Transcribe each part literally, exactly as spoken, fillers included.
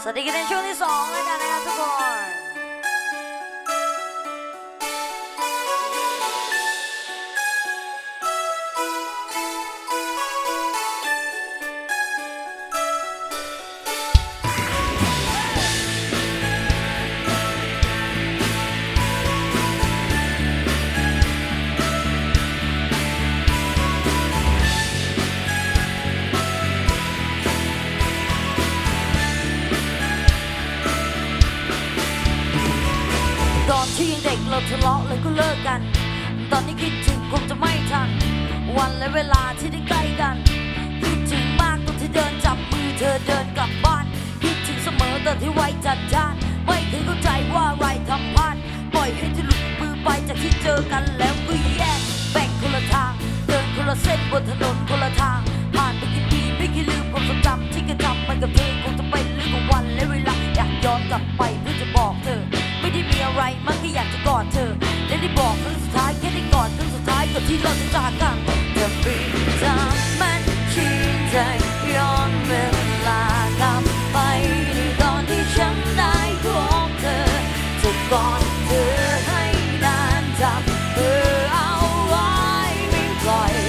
วัสดีกันในช่วงที่สองแล้วกันนะครับทุกคนตอนที่ยังเด็กเราทะเลาะเลยก็เลิกกันตอนนี้คิดถึงคงจะไม่ทันวันและเวลาที่ได้ใกล้กันคิดถึงมากตอนที่เดินจับมือเธอเดินกลับบ้านคิดถึงเสมอตอนที่ไว้จัดจ้านไม่เคยเข้าใจว่าอะไรทำพลาดปล่อยให้เธอหลุดมือไปจากที่เจอกันแล้วก็แยกแบ่งคนละทางเดินคนละเส้นบนถนนคนละทางผ่านไปกี่ปีไม่เคยลืมความทรงจำที่เคยทำไปกับเธอคงจะเป็นเรื่องของวันและเวลาอยากย้อนกลับไปเพื่อจะบอกเธอไม่ได้มีอะไรมากแค่อยากจะกอดเธอและได้บอกครั้งสุดท้ายแค่ได้กอดครั้งสุดท้ายก่อนที่เราจะจากกันจะปีจามันคิดใจย้อนเวลากลับไปในตอนที่ฉันได้พบเธอจะกอดเธอให้นานจับเธอเอาไว้ไม่ปล่อย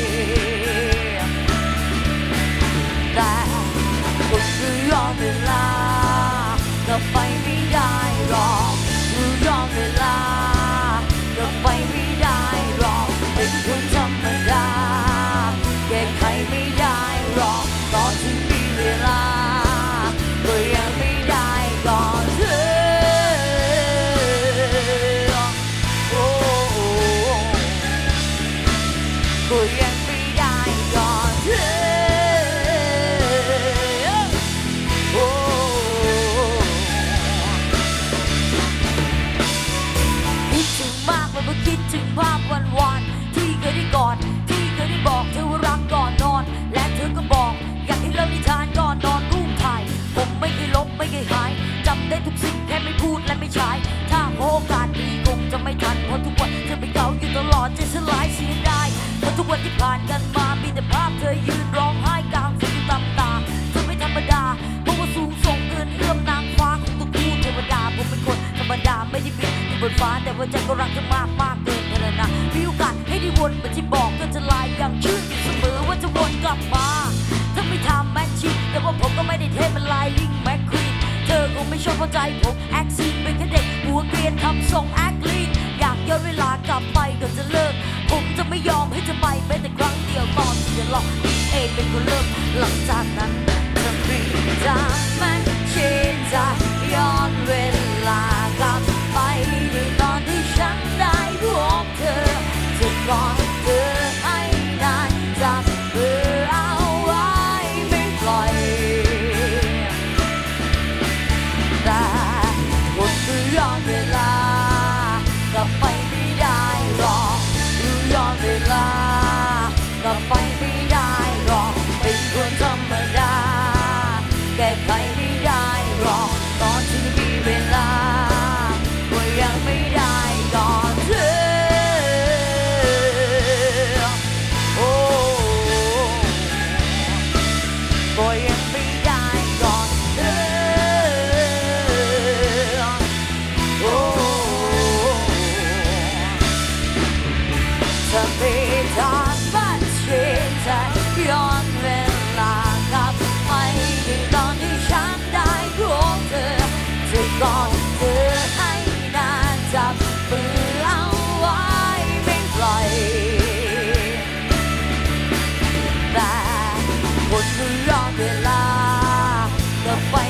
แต่ก็คือย้อนเวลากลับไปไม่ได้หรอกย้อนเวลากลับไปไม่ได้หรอกเป็นคนธรรมดาแก้ไขไม่ได้หรอกตอนที่มีเวลาก็ยังไม่ได้ก่อนเธอโอ้ก็ยังไม่ได้ก่อนเธอคิดถึงภาพวันวานที่เคยได้กอดที่เคยได้บอกเธอว่ารักก่อนนอนและเธอก็บอกอยากให้เล่านิทานก่อนนอนรูปถ่ายผมไม่เคยลบไม่เคยหายจำได้ทุกสิ่งแค่ไม่พูดและไม่ใช้ถ้าโอกาสดีคงจะไม่ทันเพราะทุกวันเธอไปเก่าอยู่ตลอดใจสลายเสียดายเพราะทุกวันที่ผ่านกันมามีแต่ภาพเธอยืนร้องไห้กลางฝนอยู่ตำตาเธอไม่ธรรมดาเพราะว่าสูงส่งเกินเอื้อมนางฟ้าของตัวคู่เทวดาผมเป็นคนธรรมดาไม่ได้บินอยู่บนฟ้าแต่ว่าใจก็รักเธอมากมากเกินเท่านั้นนะมีโอกาสให้ได้วนเหมือนที่บอกก็จะลายอย่างชื่นอยู่เสมอว่าจะวนกลับมาถ้าไม่ทำแมทชิ่งแต่ว่าผมก็ไม่ได้เทเป็นลายลิงแมคควีนเธอคงไม่ชอบเข้าใจผมแอคซีนเป็นแค่เด็กหัวเกรียนทำทรงแอคลีนอยากย้อนเวลากลับไปก่อนจะเลิกผมจะไม่ยอมให้เธอไปแม้แต่ครั้งเดียวตอนที่จะหลอกเองเป็นคนเลิกหลังจากนั้นจะมีจามันเชื่อใจย้อนเวลากลับไปในตอนที่ฉันได้พบเธอจะกอดเธอให้นานจับเธอเอาไว้ไม่ปล่อยแต่คนคือย้อนเวลากลับไปไม่ได้หรอกย้อนเวลากลับไปไม่ได้หรอกเป็นคนธรรมดาแก้ไขไม่ได้หรอกตอนที่มีเวลาก็ยังไม่ได้ก่อนเธอโอ้ก็ยังไม่ได้ก่อนเธอโอ้ถ้าไม่ทันบัดเชื่อใจย้อนเวลากลับไปในตอนที่ฉันได้พบเธอจะกอดเธอให้นานจับมือเอาไว้ไม่ปล่อยแต่คนที่ย้อนเวลากลับไป